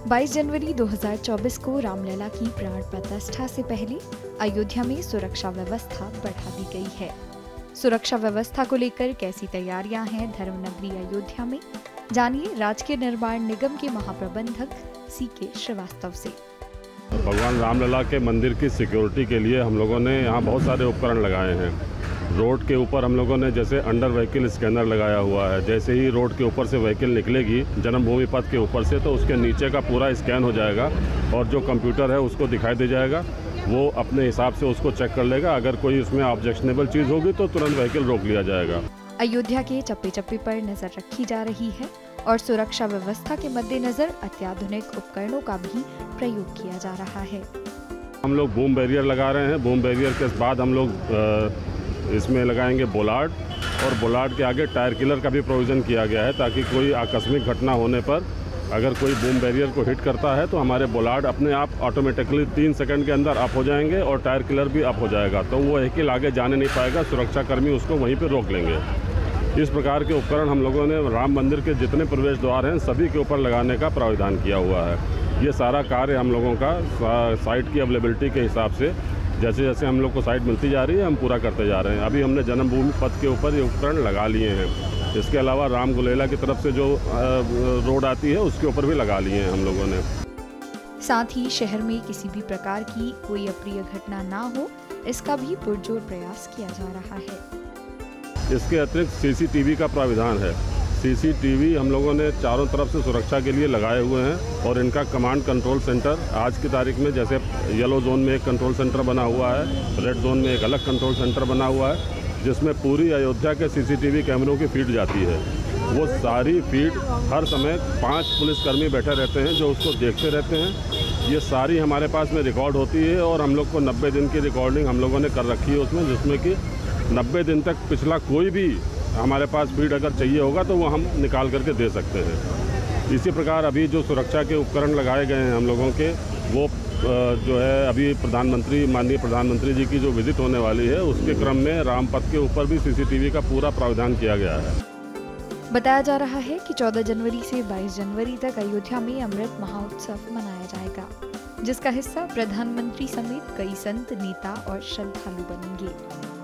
22 जनवरी 2024 को रामलला की प्राण प्रतिष्ठा से पहले अयोध्या में सुरक्षा व्यवस्था बढ़ा दी गई है। सुरक्षा व्यवस्था को लेकर कैसी तैयारियां हैं धर्मनगरी अयोध्या में, जानिए राजकीय निर्माण निगम के महाप्रबंधक CK श्रीवास्तव से। भगवान रामलला के मंदिर की सिक्योरिटी के लिए हम लोगों ने यहाँ बहुत सारे उपकरण लगाए हैं। रोड के ऊपर हम लोगों ने जैसे अंडर व्हीकल स्कैनर लगाया हुआ है। जैसे ही रोड के ऊपर से व्हीकल निकलेगी जन्मभूमि पथ के ऊपर से, तो उसके नीचे का पूरा स्कैन हो जाएगा और जो कंप्यूटर है उसको दिखाई दे जाएगा। वो अपने हिसाब से उसको चेक कर लेगा। अगर कोई उसमें ऑब्जेक्शनेबल चीज़ होगी तो तुरंत व्हीकल रोक लिया जाएगा। अयोध्या के चप्पे चप्पे पर नजर रखी जा रही है और सुरक्षा व्यवस्था के मद्देनजर अत्याधुनिक उपकरणों का भी प्रयोग किया जा रहा है। हम लोग बूम बैरियर लगा रहे हैं। बूम बैरियर के बाद हम लोग इसमें लगाएंगे बोलार्ड, और बोलार्ड के आगे टायर किलर का भी प्रोविज़न किया गया है ताकि कोई आकस्मिक घटना होने पर अगर कोई बूम बैरियर को हिट करता है तो हमारे बोलार्ड अपने आप ऑटोमेटिकली 3 सेकंड के अंदर अप हो जाएंगे और टायर किलर भी अप हो जाएगा, तो वो व्हीकल आगे जाने नहीं पाएगा। सुरक्षाकर्मी उसको वहीं पर रोक लेंगे। इस प्रकार के उपकरण हम लोगों ने राम मंदिर के जितने प्रवेश द्वार हैं सभी के ऊपर लगाने का प्रावधान किया हुआ है। ये सारा कार्य हम लोगों का साइट की अवेलेबिलिटी के हिसाब से जैसे जैसे हम लोग को साइट मिलती जा रही है हम पूरा करते जा रहे हैं। अभी हमने जन्मभूमि पथ के ऊपर ये उपकरण लगा लिए हैं। इसके अलावा रामगुलेला की तरफ से जो रोड आती है उसके ऊपर भी लगा लिए हैं हम लोगों ने। साथ ही शहर में किसी भी प्रकार की कोई अप्रिय घटना ना हो, इसका भी पुरजोर प्रयास किया जा रहा है। इसके अतिरिक्त CCTV का प्राविधान है। CCTV हम लोगों ने चारों तरफ से सुरक्षा के लिए लगाए हुए हैं और इनका कमांड कंट्रोल सेंटर आज की तारीख में जैसे येलो जोन में एक कंट्रोल सेंटर बना हुआ है, रेड जोन में एक अलग कंट्रोल सेंटर बना हुआ है, जिसमें पूरी अयोध्या के CCTV कैमरों की फीड जाती है। वो सारी फीड हर समय 5 पुलिसकर्मी बैठे रहते हैं जो उसको देखते रहते हैं। ये सारी हमारे पास में रिकॉर्ड होती है और हम लोग को 90 दिन की रिकॉर्डिंग हम लोगों ने कर रखी है उसमें, जिसमें कि 90 दिन तक पिछला कोई भी हमारे पास फीड अगर चाहिए होगा तो वो हम निकाल करके दे सकते हैं। इसी प्रकार अभी जो सुरक्षा के उपकरण लगाए गए हैं हम लोगों के, वो जो है अभी माननीय प्रधानमंत्री जी की जो विजिट होने वाली है उसके क्रम में रामपथ के ऊपर भी CCTV का पूरा प्रावधान किया गया है। बताया जा रहा है कि 14 जनवरी से 22 जनवरी तक अयोध्या में अमृत महोत्सव मनाया जाएगा, जिसका हिस्सा प्रधानमंत्री समेत कई संत, नेता और श्रद्धालु बनेंगे।